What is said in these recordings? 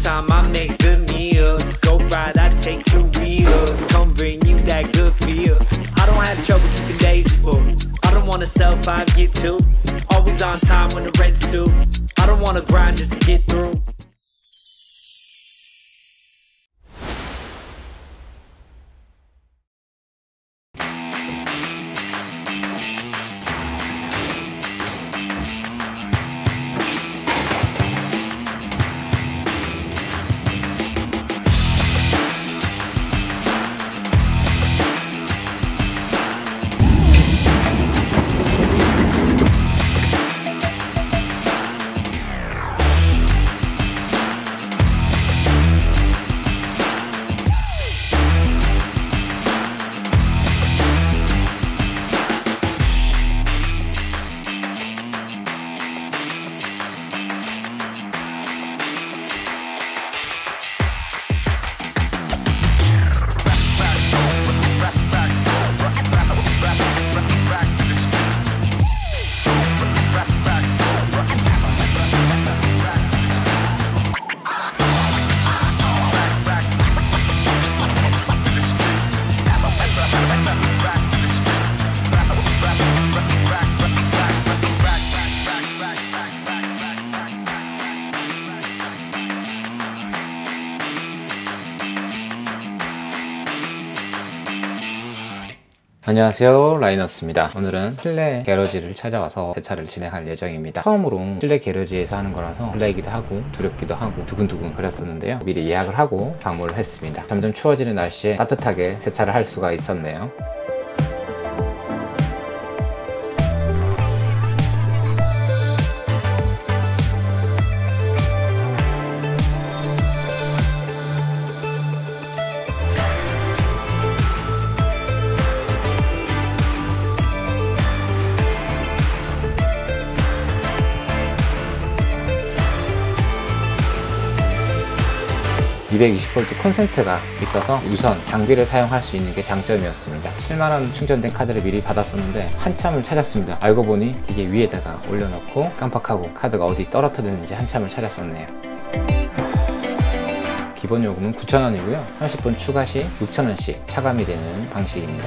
time I make good meals. Go ride, I take 2 wheels. Come bring you that good feel. I don't have trouble keeping days full. I don't wanna sell 5, get 2. Always on time when the rent's due. I don't wanna grind just to get through. 안녕하세요, 라이너스입니다. 오늘은 실내 게러지를 찾아와서 세차를 진행할 예정입니다. 처음으로 실내 게러지에서 하는 거라서 설레기도 하고 두렵기도 하고 두근두근 거렸었는데요, 미리 예약을 하고 방문을 했습니다. 점점 추워지는 날씨에 따뜻하게 세차를 할 수가 있었네요. 220V 콘센트가 있어서 우선 장비를 사용할 수 있는 게 장점이었습니다. 7만원 충전된 카드를 미리 받았었는데 한참을 찾았습니다. 알고 보니 기계 위에다가 올려놓고 깜빡하고 카드가 어디 떨어뜨렸는지 한참을 찾았었네요. 기본 요금은 9,000원이고요 30분 추가 시 6,000원씩 차감이 되는 방식입니다.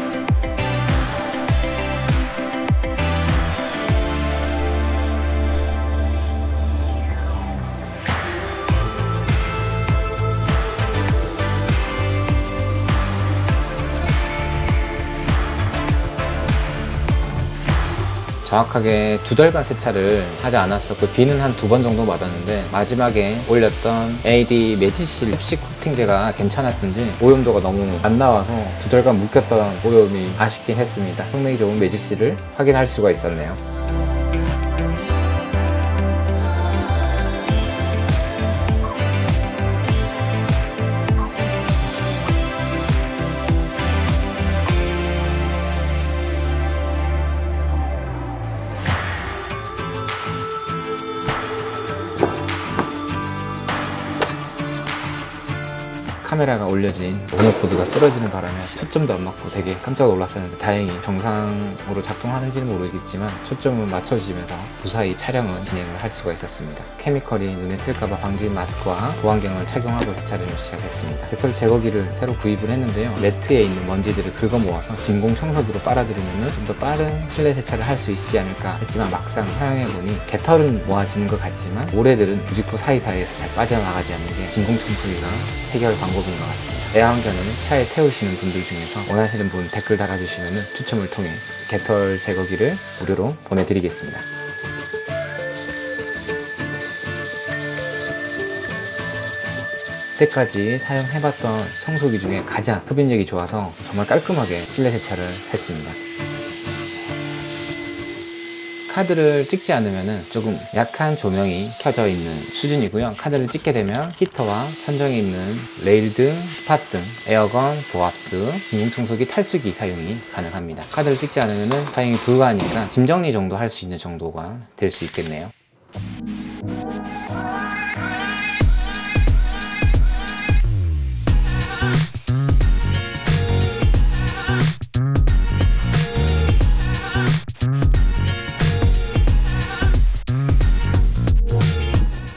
정확하게 2달간 세차를 하지 않았었고 비는 한 2번 정도 맞았는데 마지막에 올렸던 AD 매직실 립식 코팅제가 괜찮았던지 오염도가 너무 안 나와서 2달간 묵혔던 오염이 아쉽긴 했습니다. 성능이 좋은 매직실을 확인할 수가 있었네요. 카메라가 올려진 모노코드가 쓰러지는 바람에 초점도 안 맞고 되게 깜짝 놀랐었는데 다행히 정상으로 작동하는지는 모르겠지만 초점은 맞춰지면서 무사히 촬영은 진행을 할 수가 있었습니다. 케미컬이 눈에 튈까봐 방지 마스크와 보안경을 착용하고 세차를 시작했습니다. 개털 제거기를 새로 구입을 했는데요, 매트에 있는 먼지들을 긁어 모아서 진공 청소기로 빨아들이면 좀 더 빠른 실내 세차를 할 수 있지 않을까 했지만 막상 사용해보니 개털은 모아지는 것 같지만 모래들은 부직포 사이사이에서 잘 빠져나가지 않는 게 진공 청소기가 해결 방법인 것 같습니다. 애완견을 차에 태우시는 분들 중에서 원하시는 분 댓글 달아주시면 추첨을 통해 개털 제거기를 무료로 보내드리겠습니다. 이때까지 사용해봤던 청소기 중에 가장 흡인력이 좋아서 정말 깔끔하게 실내 세차를 했습니다. 카드를 찍지 않으면 조금 약한 조명이 켜져 있는 수준이고요. 카드를 찍게 되면 히터와 천정에 있는 레일 등, 스팟 등, 에어건, 도압수, 진공청소기 탈수기 사용이 가능합니다. 카드를 찍지 않으면 사용이 불가하니까 짐 정리 정도 할 수 있는 정도가 될 수 있겠네요.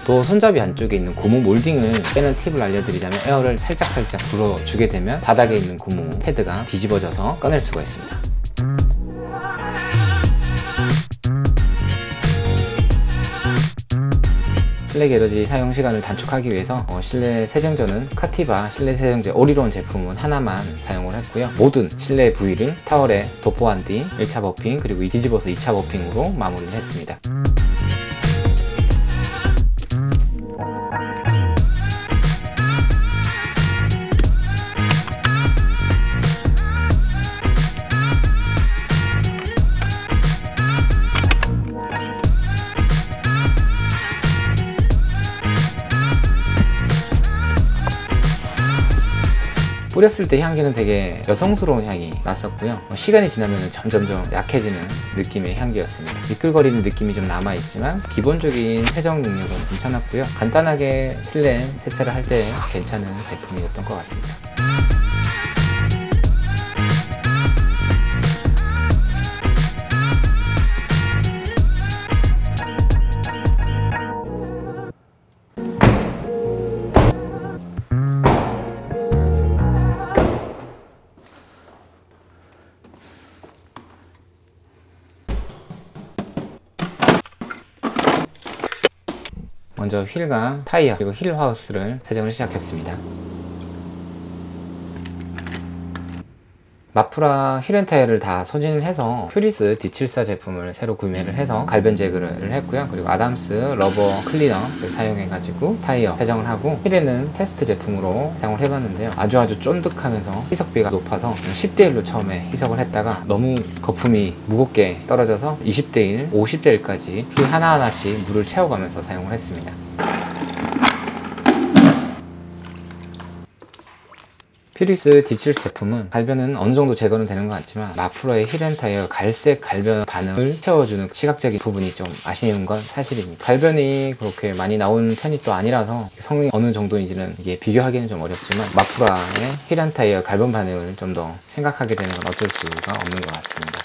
도어 손잡이 안쪽에 있는 고무 몰딩을 빼는 팁을 알려드리자면, 에어를 살짝 불어주게 되면 바닥에 있는 고무 패드가 뒤집어져서 꺼낼 수가 있습니다. 실내 게러지 사용 시간을 단축하기 위해서 실내 세정제는 카티바 실내 세정제 올인원 제품은 하나만 사용을 했고요. 모든 실내 부위를 타월에 도포한 뒤 1차 버핑 그리고 뒤집어서 2차 버핑으로 마무리를 했습니다. 뿌렸을 때 향기는 되게 여성스러운 향이 났었고요. 시간이 지나면 점점점 약해지는 느낌의 향기였습니다. 미끌거리는 느낌이 좀 남아있지만 기본적인 세정 능력은 괜찮았고요. 간단하게 실내 세차를 할 때 괜찮은 제품이었던 것 같습니다. 먼저 휠과 타이어 그리고 힐 하우스를 세정을 시작했습니다. 마프라 휠앤타이어를 다 소진을 해서 퓨리스 D74 제품을 새로 구매를 해서 갈변 제거를 했고요. 그리고 아담스 러버 클리너를 사용해 가지고 타이어 세정을 하고, 휠에는 테스트 제품으로 사용을 해봤는데요. 아주 쫀득하면서 희석비가 높아서 10대 1로 처음에 희석을 했다가 너무 거품이 무겁게 떨어져서 20대 1, 50대 1까지 휠 하나하나씩 물을 채워가면서 사용을 했습니다. 퓨리스 D7 제품은 갈변은 어느 정도 제거는 되는 것 같지만, 마프라의 휠앤타이어 갈색 갈변 반응을 채워주는 시각적인 부분이 좀 아쉬운 건 사실입니다. 갈변이 그렇게 많이 나온 편이 또 아니라서 성능이 어느 정도인지는 이게 비교하기는 좀 어렵지만, 마프라의 휠앤타이어 갈변 반응을 좀 더 생각하게 되는 건 어쩔 수가 없는 것 같습니다.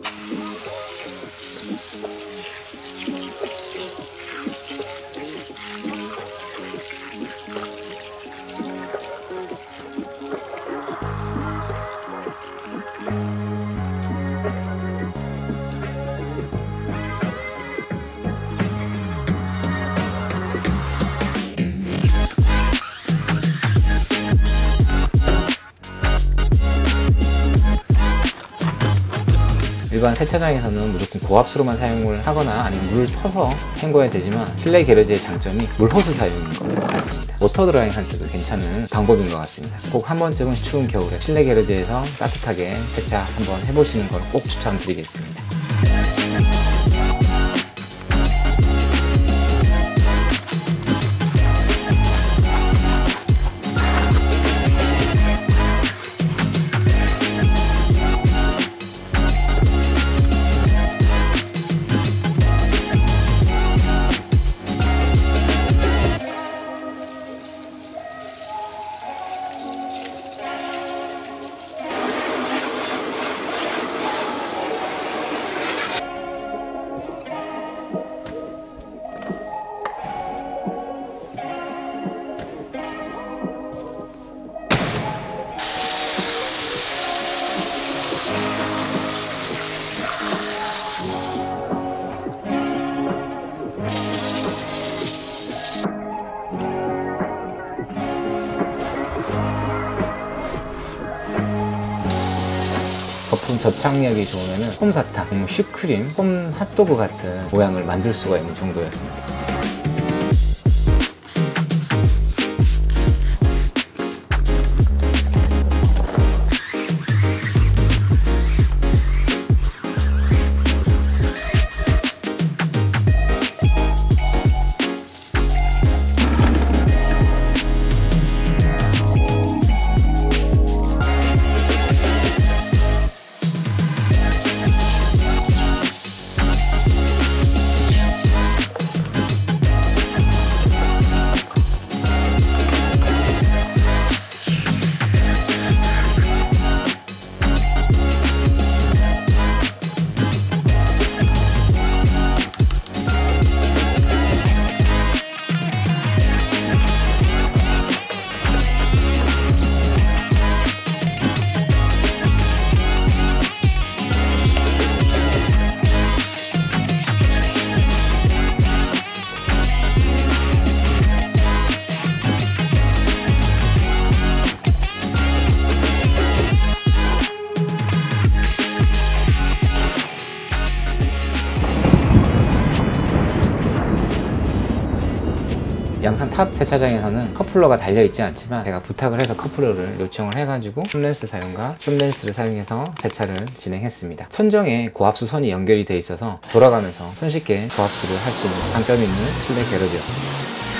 일반 세차장에서는 무조건 고압수로만 사용을 하거나 아니면 물을 펴서 헹궈야 되지만, 실내 게러지의 장점이 물호스 사용인 것 같습니다. 워터 드라잉 할 때도 괜찮은 방법인 것 같습니다. 꼭 한 번쯤은 추운 겨울에 실내 게러지에서 따뜻하게 세차 한번 해보시는 걸 꼭 추천드리겠습니다. 거품 접착력이 좋으면 솜사탕, 슈크림, 솜 핫도그 같은 모양을 만들 수가 있는 정도였습니다. 양산 탑 세차장에서는 커플러가 달려있지 않지만 제가 부탁을 해서 커플러를 요청을 해가지고 춤렌스 사용과 춤렌스를 사용해서 세차를 진행했습니다. 천정에 고압수 선이 연결이 돼 있어서 돌아가면서 손쉽게 고압수를 할 수 있는 장점이 있는 실내 게러지였습니다.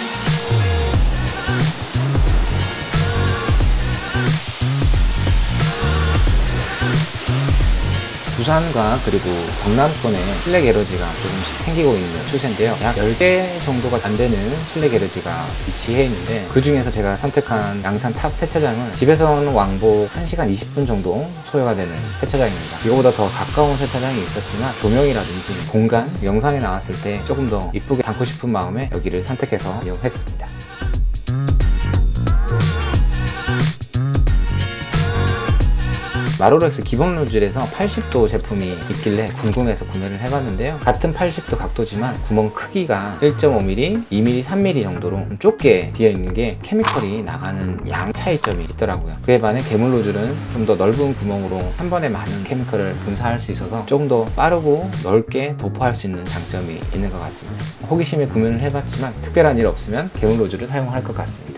부산과 그리고 경남권에 실내 게러지가 조금씩 생기고 있는 추세인데요. 약 10개 정도가 안 되는 실내 게러지가 위치해 있는데, 그 중에서 제가 선택한 양산 탑 세차장은 집에서는 왕복 1시간 20분 정도 소요가 되는 세차장입니다. 이거보다 더 가까운 세차장이 있었지만 조명이라든지 공간, 영상에 나왔을 때 조금 더 이쁘게 담고 싶은 마음에 여기를 선택해서 이용했습니다. 마로렉스 기본 노즐에서 80도 제품이 있길래 궁금해서 구매를 해봤는데요. 같은 80도 각도지만 구멍 크기가 1.5mm, 2mm, 3mm 정도로 좀 좁게 되어 있는 게 케미컬이 나가는 양 차이점이 있더라고요. 그에 반해 개물 노즐은 좀 더 넓은 구멍으로 한 번에 많은 케미컬을 분사할 수 있어서 조금 더 빠르고 넓게 도포할 수 있는 장점이 있는 것 같습니다. 호기심에 구매를 해봤지만 특별한 일 없으면 개물 노즐을 사용할 것 같습니다.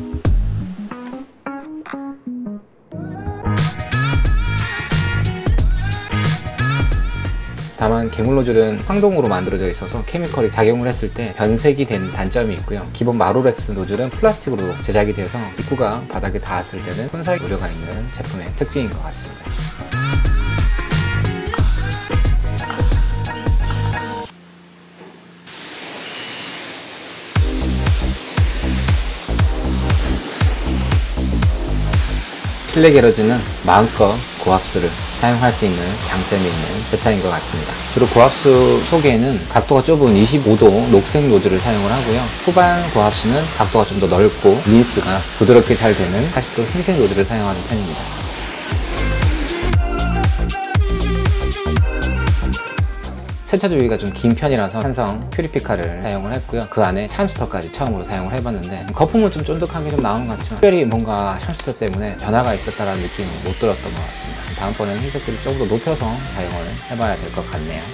다만 개물 노즐은 황동으로 만들어져 있어서 케미컬이 작용을 했을 때 변색이 되는 단점이 있고요. 기본 마로렉스 노즐은 플라스틱으로 제작이 되어서 입구가 바닥에 닿았을 때는 손살 우려가 있는 제품의 특징인 것 같습니다. 실내 게러지는 마음껏 고압수를 사용할 수 있는 장점이 있는 세차인 것 같습니다. 주로 고압수 초기에는 각도가 좁은 25도 녹색 노즐을 사용을 하고요. 후반 고압수는 각도가 좀 더 넓고 린스가 부드럽게 잘 되는 40도 흰색 노즐을 사용하는 편입니다. 세차 주기가 좀 긴 편이라서 산성 퓨리피카를 사용을 했고요. 그 안에 샴스터까지 처음으로 사용을 해봤는데 거품은 좀 쫀득하게 좀 나오는 것 같지만 특별히 뭔가 샴스터 때문에 변화가 있었다는 느낌은 못 들었던 것 같습니다. 다음번에는 흰색들을 조금 더 높여서 사용을 해봐야 될 것 같네요.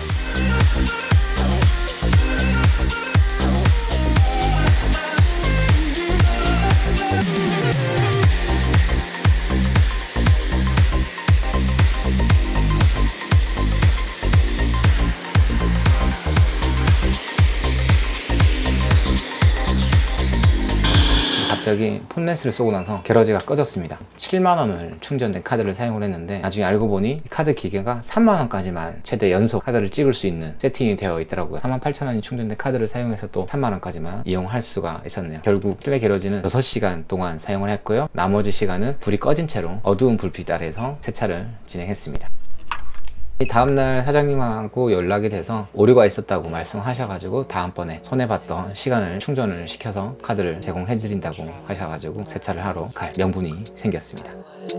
갑자기 폰렌스를 쏘고 나서 게러지가 꺼졌습니다. 7만원을 충전된 카드를 사용을 했는데 나중에 알고 보니 카드 기계가 3만원까지만 최대 연속 카드를 찍을 수 있는 세팅이 되어 있더라고요. 48,000원이 충전된 카드를 사용해서 또 3만원까지만 이용할 수가 있었네요. 결국 실내 게러지는 6시간 동안 사용을 했고요. 나머지 시간은 불이 꺼진 채로 어두운 불빛 아래에서 세차를 진행했습니다. 다음날 사장님하고 연락이 돼서 오류가 있었다고 말씀하셔가지고 다음번에 손해봤던 시간을 충전을 시켜서 카드를 제공해드린다고 하셔가지고 세차를 하러 갈 명분이 생겼습니다.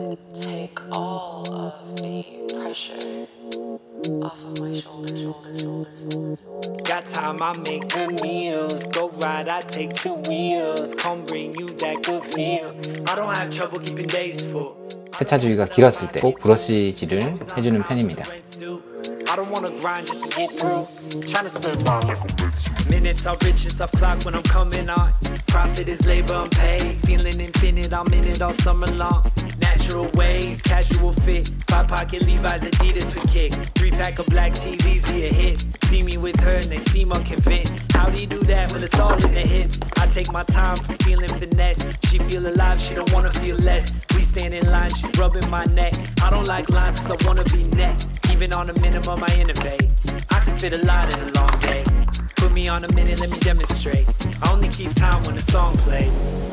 Got time, I make good meals. Go ride, I take 2 wheels. Come bring you that good feel. I don't have trouble keeping days full. 세차 주기가 길었을 때 꼭 브러쉬질을 해주는 편입니다. I don't wanna grind just to get through. Trying to spend my minutes are riches off clock when I'm coming on. Profit is labor unpaid. Feeling infinite, I'm in it all summer long. Natural ways, casual fit. 5-pocket Levi's, Adidas for kicks. 3-pack of black tees, easy to hit. See me with her and they seem unconvinced. How do you do that? Well, it's all in the hips. I take my time for feeling finesse. She feel alive, she don't wanna feel less. We stand in line, she rubbing my neck. I don't like lines cause I wanna be next. Even on a minimum, I innovate. I can fit a lot in a long day. Put me on a minute, let me demonstrate. I only keep time when the song plays.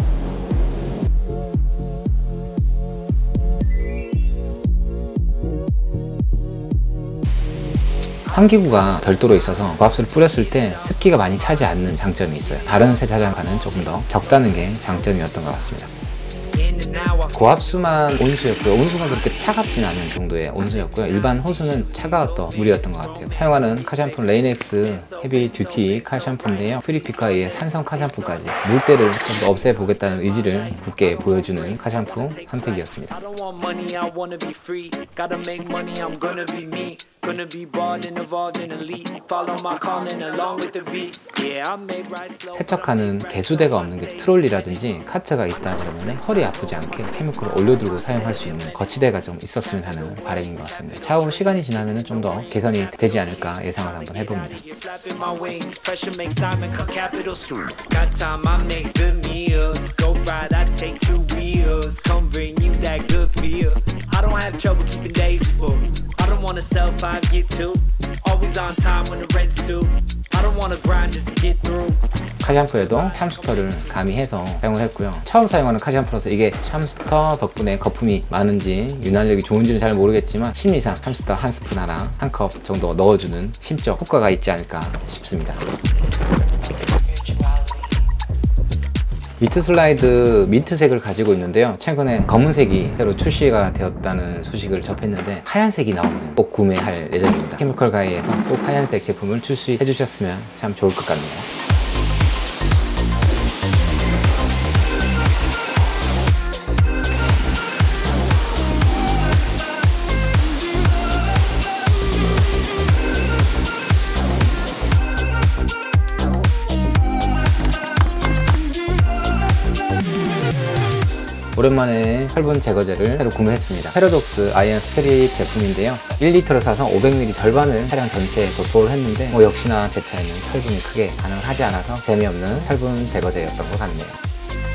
환기구가 별도로 있어서 고압수를 뿌렸을 때 습기가 많이 차지 않는 장점이 있어요. 다른 세차장과는 조금 더 적다는 게 장점이었던 것 같습니다. In and out, 고압수만 온수였고요. 온수가 그렇게 차갑진 않은 정도의 온수였고요. 일반 호수는 차가웠던 물이었던 것 같아요. 사용하는 카샴푸 레인엑스 헤비 듀티 카샴푸인데요. 프리피카 의해 산성 카샴푸까지 물때를 좀 더 없애보겠다는 의지를 굳게 보여주는 카샴푸 선택이었습니다. 세척하는 개수대가 없는 게 트롤리라든지 카트가 있다 그러면 허리 아프지 않게 케미컬을 올려두고 사용할 수 있는 거치대가 좀 있었으면 하는 바람인 것 같습니다. 차후 시간이 지나면 좀 더 개선이 되지 않을까 예상을 한번 해봅니다. 카샴푸에도 샴스터를 가미해서 사용을 했고요. 처음 사용하는 카샴푸라서 이게 샴스터 덕분에 거품이 많은지 윤활력이 좋은지는 잘 모르겠지만 심리상 샴스터 한 스푼 하나, 한 컵 정도 넣어주는 심적 효과가 있지 않을까 싶습니다. 미트 슬라이드 민트색을 가지고 있는데요. 최근에 검은색이 새로 출시가 되었다는 소식을 접했는데 하얀색이 나오면 꼭 구매할 예정입니다. 케미컬 가이에서 꼭 하얀색 제품을 출시해 주셨으면 참 좋을 것 같네요. 오랜만에 철분 제거제를 새로 구매했습니다. 패러독스 아이언 스트립 제품인데요. 1리터를 사서 500ml 절반을 차량 전체에 도포를 했는데 역시나 제 차에는 철분이 크게 반응을 하지 않아서 재미없는 철분 제거제였던 것 같네요.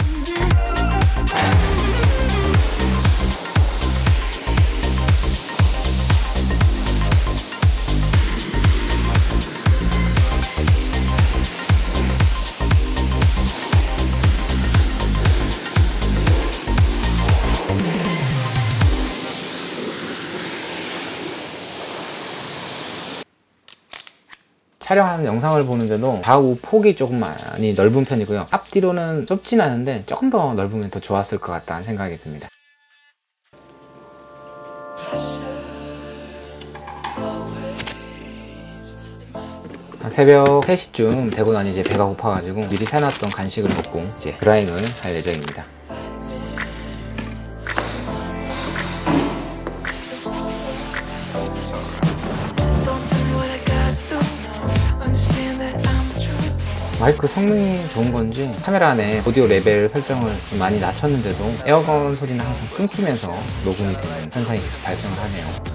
촬영하는 영상을 보는데도 좌우 폭이 조금 많이 넓은 편이고요. 앞뒤로는 좁진 않은데 조금 더 넓으면 더 좋았을 것 같다는 생각이 듭니다. 새벽 3시쯤 되고 나니 이제 배가 고파가지고 미리 사놨던 간식을 먹고 이제 드라잉을 할 예정입니다. 마이크 성능이 좋은 건지 카메라 안에 오디오 레벨 설정을 좀 많이 낮췄는데도 에어건 소리는 항상 끊기면서 녹음이 되는 현상이 계속 발생을 하네요.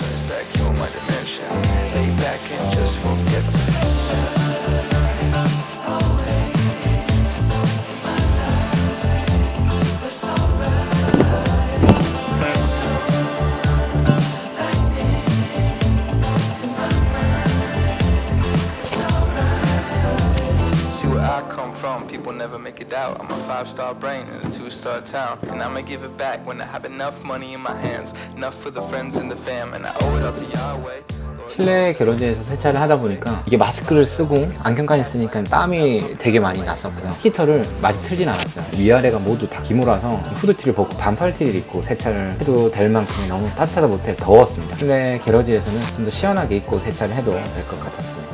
People never make it out. I'm a 5-star brain in a 2-star town, and I'ma give it back when I have enough money in my hands, enough for the friends and the fam, and I owe it all to Yahweh. 실내 게러지에서 세차를 하다 보니까 이게 마스크를 쓰고 안경까지 쓰니까 땀이 되게 많이 났었고요. 히터를 많이 틀진 않았어요. 위아래가 모두 다 기모라서 후드티를 벗고 반팔티를 입고 세차를 해도 될 만큼의 너무 따뜻하다 못해 더웠습니다. 실내 게러지에서는 좀 더 시원하게 입고 세차를 해도 될 것 같았습니다.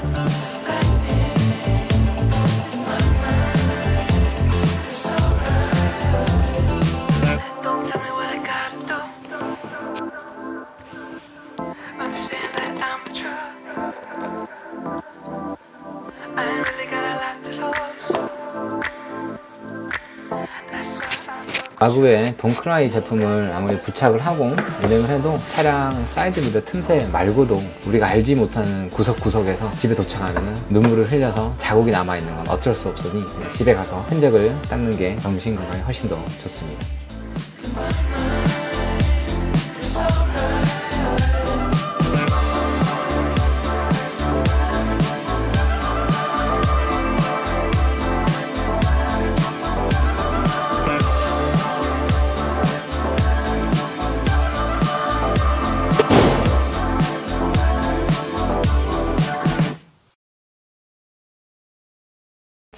가구에 동크라이 제품을 아무리 부착을 하고 운행을 해도 차량 사이드 미러 틈새 말고도 우리가 알지 못하는 구석구석에서 집에 도착하면 눈물을 흘려서 자국이 남아있는 건 어쩔 수 없으니 집에 가서 흔적을 닦는 게 정신 건강에 훨씬 더 좋습니다.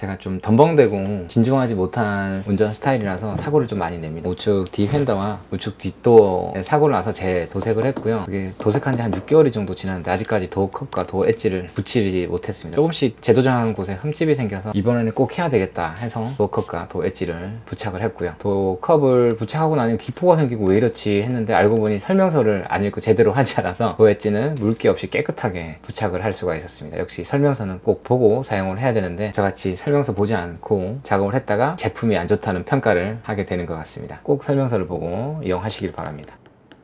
제가 좀 덤벙대고 진중하지 못한 운전 스타일이라서 사고를 좀 많이 냅니다. 우측 뒤 휀더와 우측 뒷도어에 사고를 나서 재도색을 했고요. 그게 도색한 지 한 6개월이 정도 지났는데 아직까지 도어 컵과 도어 엣지를 붙이지 못했습니다. 조금씩 재도장하는 곳에 흠집이 생겨서 이번에는 꼭 해야 되겠다 해서 도어 컵과 도어 엣지를 부착을 했고요. 도어 컵을 부착하고 나니 기포가 생기고 왜 이렇지 했는데 알고 보니 설명서를 안 읽고 제대로 하지 않아서 도어 엣지는 물기 없이 깨끗하게 부착을 할 수가 있었습니다. 역시 설명서는 꼭 보고 사용을 해야 되는데 저같이 설명서 보지 않고 작업을 했다가 제품이 안 좋다는 평가를 하게 되는 것 같습니다. 꼭 설명서를 보고 이용하시길 바랍니다.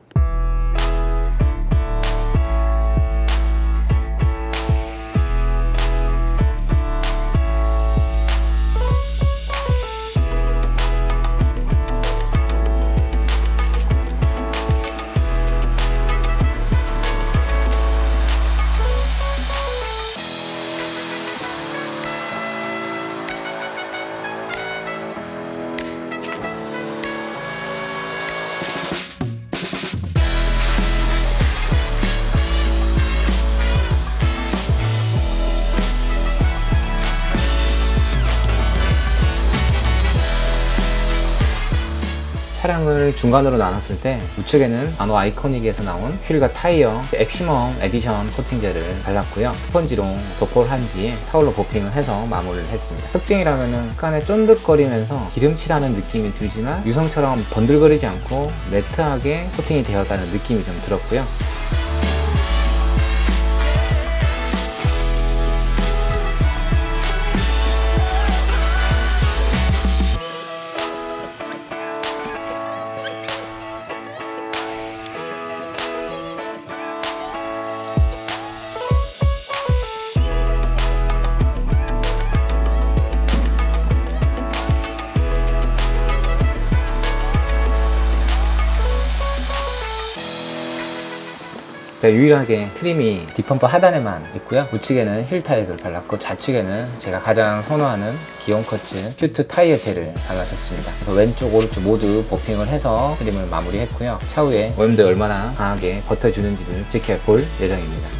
차량을 중간으로 나눴을 때 우측에는 나노 아이코닉에서 나온 휠과 타이어 엑시멈 에디션 코팅제를 발랐고요. 스펀지로 도포를 한 뒤에 타올로 도핑을 해서 마무리를 했습니다. 특징이라면은 약간의 쫀득거리면서 기름칠하는 느낌이 들지만 유성처럼 번들거리지 않고 매트하게 코팅이 되었다는 느낌이 좀 들었고요. 유일하게 트림이 뒷범퍼 하단에만 있고요. 우측에는 힐 타액을 발랐고 좌측에는 제가 가장 선호하는 기온커츠 큐트 타이어 젤을 발라줬습니다. 그래서 왼쪽 오른쪽 모두 버핑을 해서 트림을 마무리했고요. 차후에 오염도에 얼마나 강하게 버텨주는지를 지켜볼 예정입니다.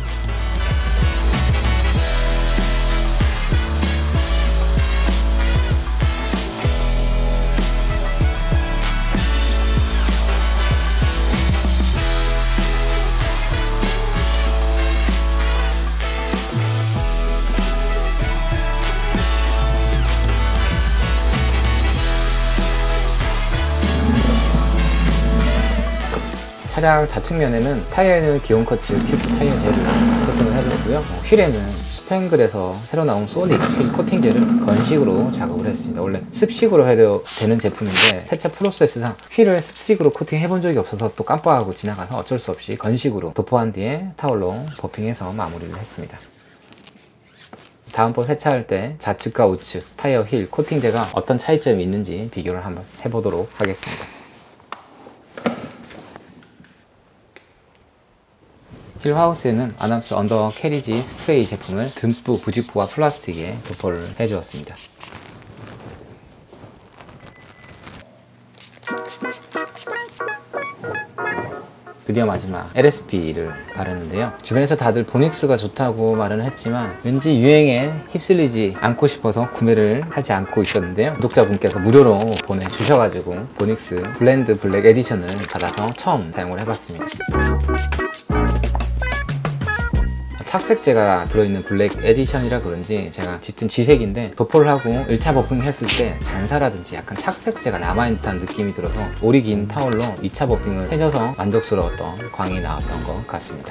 차량 좌측면에는 타이어에는 기온커츠 큐트 타이어 젤을 코팅을 해줬고요. 휠에는 스팽글에서 새로 나온 소닉 휠 코팅제를 건식으로 작업을 했습니다. 원래 습식으로 해도 되는 제품인데 세차 프로세스상 휠을 습식으로 코팅 해본 적이 없어서 또 깜빡하고 지나가서 어쩔 수 없이 건식으로 도포한 뒤에 타올로 버핑해서 마무리를 했습니다. 다음번 세차할 때 좌측과 우측 타이어 휠 코팅제가 어떤 차이점이 있는지 비교를 한번 해보도록 하겠습니다. 휠 하우스에는 아담스 언더 캐리지 스프레이 제품을 듬뿍 부직포와 플라스틱에 도포를 해주었습니다. 드디어 마지막 LSP를 바르는데요. 주변에서 다들 보닉스가 좋다고 말은 했지만 왠지 유행에 휩쓸리지 않고 싶어서 구매를 하지 않고 있었는데요. 구독자분께서 무료로 보내주셔가지고 보닉스 블렌드 블랙 에디션을 받아서 처음 사용을 해봤습니다. 착색제가 들어있는 블랙 에디션이라 그런지 제가 짙은 지색인데 도포를 하고 1차 버핑 했을 때 잔사라든지 약간 착색제가 남아있는 듯한 느낌이 들어서 오리 긴 타올로 2차 버핑을 해줘서 만족스러웠던 광이 나왔던 것 같습니다.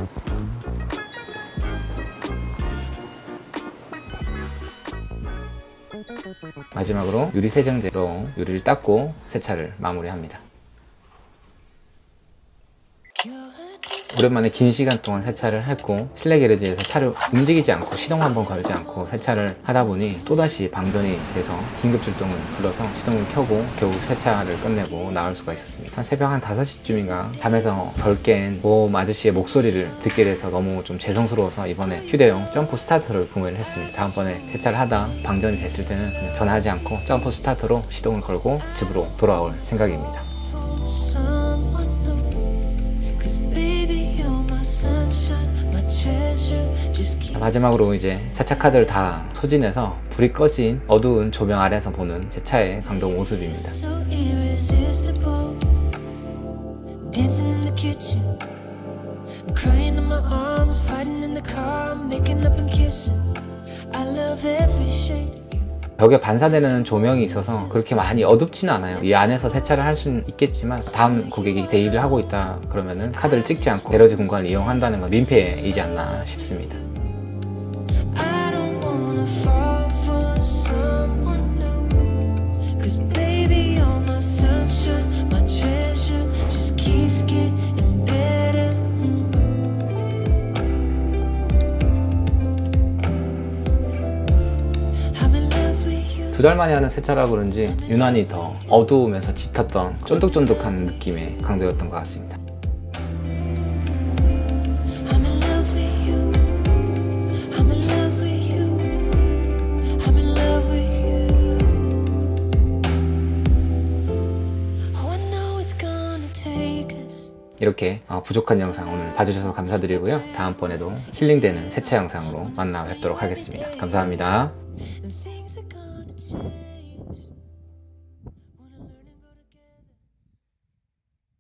마지막으로 유리 세정제로 유리를 닦고 세차를 마무리합니다. 오랜만에 긴 시간 동안 세차를 했고 실내 게러지에서 차를 움직이지 않고 시동 한번 걸지 않고 세차를 하다 보니 또다시 방전이 돼서 긴급 출동을 불러서 시동을 켜고 겨우 세차를 끝내고 나올 수가 있었습니다. 한 새벽 한 5시쯤인가 잠에서 덜 깬 보험 아저씨의 목소리를 듣게 돼서 너무 좀 죄송스러워서 이번에 휴대용 점프 스타터를 구매를 했습니다. 다음번에 세차를 하다 방전이 됐을 때는 그냥 전화하지 않고 점프 스타터로 시동을 걸고 집으로 돌아올 생각입니다. Sunshine, my treasure, just 마지막으로 이제 세차 카드를 다 소진해서 불이 꺼진 어두운 조명 아래에서 보는 제 차의 강도 모습입니다. So irresistible. Dancing in the kitchen, crying in my arms, fighting in the car, making up and kissing. I love every shade. 벽에 반사되는 조명이 있어서 그렇게 많이 어둡지는 않아요. 이 안에서 세차를 할 수는 있겠지만 다음 고객이 대기를 하고 있다 그러면은 카드를 찍지 않고 게러지 공간을 이용한다는 건 민폐이지 않나 싶습니다. I don't wanna fall for someone new. 'Cause baby, you're my sunshine, my treasure. Just keeps getting better. I'm in love with you. 2달 만에 하는 세차라 그런지 유난히 더 어두우면서 짙었던 쫀득쫀득한 느낌의 강도였던 것 같습니다. I'm in love with you. I'm in love with you. I'm in love with you. Oh, I know it's gonna take us. 이렇게 부족한 영상 오늘 봐주셔서 감사드리고요. 다음번에도 힐링되는 세차 영상으로 만나 뵙도록 하겠습니다. 감사합니다. And things are gonna change.